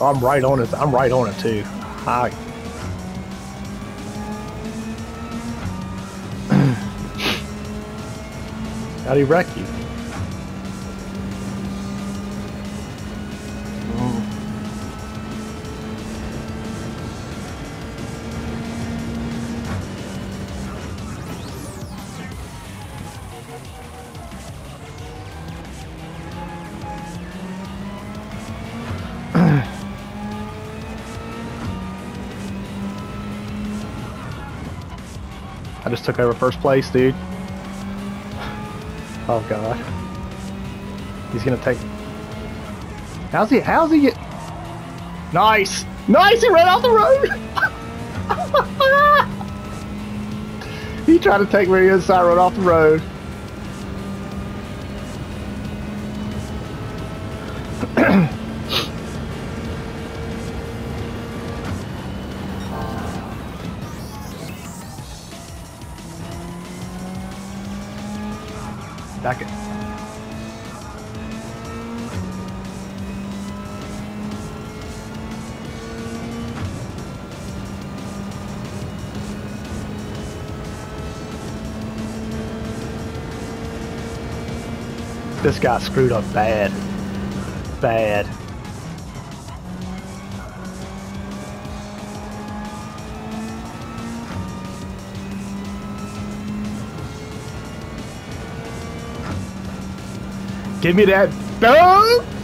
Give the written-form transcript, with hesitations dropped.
Oh, I'm right on it. I'm right on it too. Hi. How'd he wreck you? I just took over first place, dude. Oh god. He's gonna take... How's he get... Nice! Nice! He ran off the road! He tried to take me inside, run off the road. Back it. This got screwed up bad. Bad. Give me that. Boom!